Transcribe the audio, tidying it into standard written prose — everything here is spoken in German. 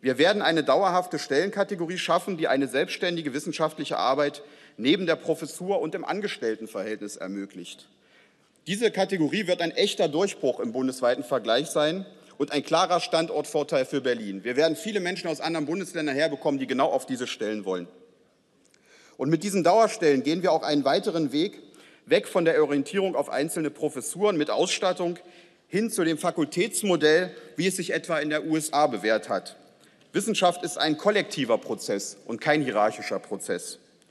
Wir werden eine dauerhafte Stellenkategorie schaffen, die eine selbstständige wissenschaftliche Arbeit neben der Professur und im Angestelltenverhältnis ermöglicht. Diese Kategorie wird ein echter Durchbruch im bundesweiten Vergleich sein und ein klarer Standortvorteil für Berlin. Wir werden viele Menschen aus anderen Bundesländern herbekommen, die genau auf diese Stellen wollen. Und mit diesen Dauerstellen gehen wir auch einen weiteren Weg weg von der Orientierung auf einzelne Professuren mit Ausstattung hin zu dem Fakultätsmodell, wie es sich etwa in der USA bewährt hat. Wissenschaft ist ein kollektiver Prozess und kein hierarchischer Prozess.